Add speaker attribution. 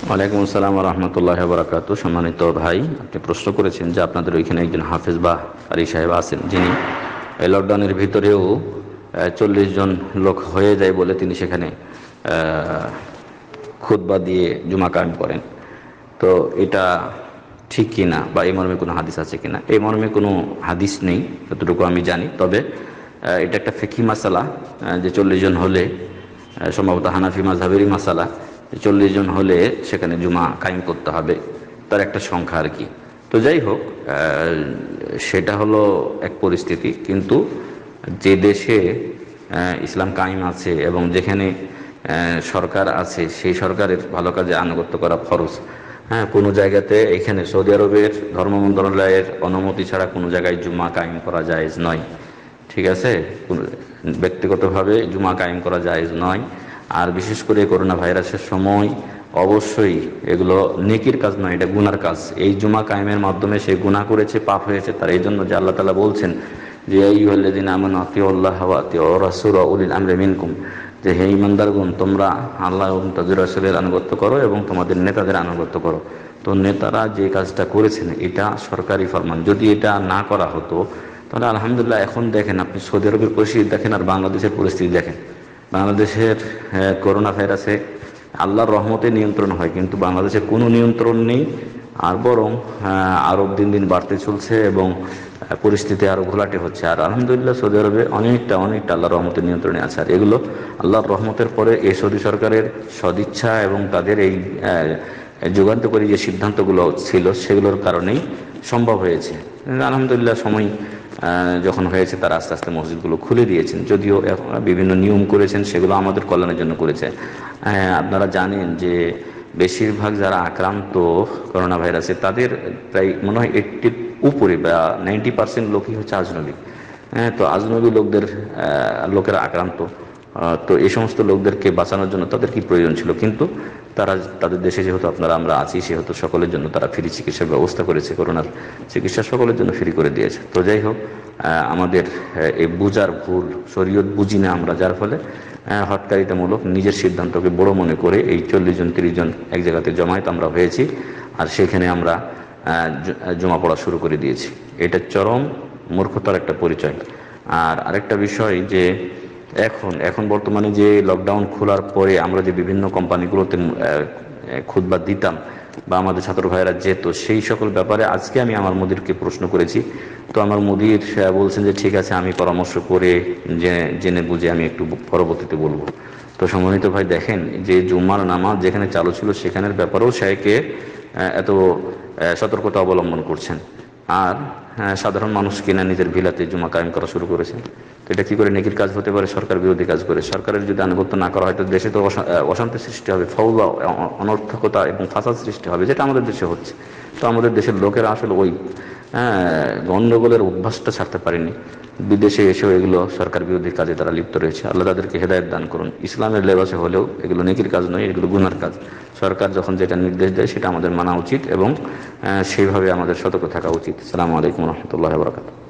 Speaker 1: ওয়ালাইকুম আসসালাম ওয়া রাহমাতুল্লাহি ওয়া বারাকাতুহু। সম্মানিত ভাই, আপনি প্রশ্ন করেছেন যে আপনাদের ওইখানে একজন হাফেজ বা কারি সাহেব আছেন যিনি এই লকডাউনের ভিতরেও 40 জন লোক হয়ে যায় বলে তিনি সেখানে খুতবা দিয়ে জুমা কায়েম করেন। তো এটা ঠিক কিনা বা এই মর্মে কোনো হাদিস আছে কিনা? এই মর্মে কোনো হাদিস নেই যতটুকু আমি জানি। তবে এটা একটা ফিকহি মাসালা যে 40 জন হলে, সম্ভবত হানাফি মাযহাবেরই মাসালা, 40 জন হলে সেখানে জুমা কায়েম করতে হবে, তার একটা সংখ্যা আর কি। তো যাই হোক, সেটা হলো এক পরিস্থিতি। কিন্তু যে দেশে ইসলাম কায়েম আছে এবং যেখানে সরকার আছে, সেই সরকারের ভালো কাজে আনুগত্য করা ফরজ। হ্যাঁ, কোনো জায়গাতে এখানে সৌদি আরবের ধর্ম মন্ত্রণালয়ের অনুমতি ছাড়া কোনো জায়গায় জুমা কায়েম করা জায়েজ নয়। ঠিক আছে, ব্যক্তিগতভাবে জুমা কায়েম করা জায়েজ নয়। আর বিশেষ করে করোনা ভাইরাসের সময় অবশ্যই এগুলো নেকির কাজ নয়, এটা গুনার কাজ। এই জুমা কায়েমের মাধ্যমে সে গুনাহ করেছে, পাপ হয়েছে তার। এই জন্য যে আল্লাহ তাআলা বলছেন যে ইয়া আইয়ুহাল্লাযীনা আমানু আতিউল্লাহ ওয়া আতিউর রাসূল ওয়া উলিল আমরি মিনকুম, যে হে ঈমানদারগণ, তোমরা আল্লাহ এবং তাদের রাসূলের আনুগত্য করো এবং তোমাদের নেতাদের আনুগত্য করো। তো নেতারা যে কাজটা করেছেন এটা সরকারি ফরমান। যদি এটা না করা হতো তাহলে আলহামদুলিল্লাহ, এখন দেখেন আপনি সৌদি আরবের পরিস্থিতি দেখেন আর বাংলাদেশের পরিস্থিতি দেখেন। বাংলাদেশের করোনা ভাইরাসে আল্লাহর রহমতে নিয়ন্ত্রণ হয়, কিন্তু বাংলাদেশে কোনো নিয়ন্ত্রণ নেই। আর বরং আরও দিন দিন বাড়তে চলছে এবং পরিস্থিতি আরও ঘোলাটে হচ্ছে। আর আলহামদুলিল্লাহ সৌদি আরবে অনেকটা আল্লাহর রহমতের নিয়ন্ত্রণে আছে। আর এগুলো আল্লাহর রহমতের পরে এই সৌদি সরকারের সদিচ্ছা এবং তাদের এই যুগান্তকারী যে সিদ্ধান্তগুলো ছিল সেগুলোর কারণেই সম্ভব হয়েছে। আলহামদুলিল্লাহ, সময় যখন হয়েছে তারা আস্তে আস্তে মসজিদগুলো খুলে দিয়েছেন, যদিও বিভিন্ন নিয়ম করেছেন সেগুলো আমাদের কল্যাণের জন্য করেছে। আপনারা জানেন যে বেশিরভাগ যারা আক্রান্ত করোনা ভাইরাসে তাদের প্রায় মনে হয় 80 উপরে বা 90% লোকই হচ্ছে আজনবী। তো আজনবী লোকেরা আক্রান্ত। তো এই সমস্ত লোকদেরকে বাঁচানোর জন্য তাদের কি প্রয়োজন ছিল, কিন্তু তারা তাদের দেশে যেহেতু আমরা আছি, সেহেতু সকলের জন্য তারা ফ্রি চিকিৎসার ব্যবস্থা করেছে, করোনার চিকিৎসা সকলের জন্য ফ্রি করে দিয়েছে। তো যাই হোক, আমাদের এই বুঝার ভুল, শরীয়ত বুঝি না আমরা, যার ফলে হটকারিতামূলক নিজের সিদ্ধান্তকে বড় মনে করে এই 40 জন 30 জন এক জায়গাতে জমায়েত আমরা হয়েছি, আর সেখানে আমরা জমা পড়া শুরু করে দিয়েছি। এটা চরম মূর্খতার একটা পরিচয়। আর আরেকটা বিষয় যে এখন বর্তমানে যে লকডাউন খোলার পরে আমরা যে বিভিন্ন কোম্পানিগুলোতে খুতবা দিতাম বা আমাদের ছাত্র ভাইয়েরা যেত, সেই সকল ব্যাপারে আজকে আমি আমার মুদিরকে প্রশ্ন করেছি। তো আমার মুদির বলছেন যে ঠিক আছে, আমি পরামর্শ করে জেনে বুঝে আমি একটু পরবর্তীতে বলবো। তো সম্মানিত ভাই, দেখেন যে জুম্মার নামাজ যেখানে চালু ছিল সেখানের ব্যাপারেও শাইখে এত সতর্কতা অবলম্বন করছেন, আর সাধারণ মানুষ কিনা নিজের ভিলাতে জুমা কায়েম করা শুরু করেছেন। তো এটা কি করে নেকির কাজ হতে পারে? সরকার বিরোধী কাজ করে। সরকারের যদি আনুগত্য না করা হয় তো দেশে তো অশান্তি সৃষ্টি হবে, ফৌজা, অনর্থকতা এবং ফাসাদ সৃষ্টি হবে, যেটা আমাদের দেশে হচ্ছে। তো আমাদের দেশের লোকেরা আসলে ওই গণ্ডগোলের অভ্যাসটা ছাড়তে পারেনি। বিদেশে এসেও এগুলো সরকার বিরোধী কাজে তারা লিপ্ত রয়েছে। আল্লাহ তাদেরকে হেদায়েত দান করুন। ইসলামের লেবাসে হলেও এগুলো নেকির কাজ নয়, এগুলো গুনার কাজ। সরকার যখন যেটা নির্দেশ দেয় সেটা আমাদের মানা উচিত এবং সেইভাবে আমাদের সতর্ক থাকা উচিত। আসসালামু আলাইকুম ওয়া রাহমাতুল্লাহি ওয়া বারাকাতুহু।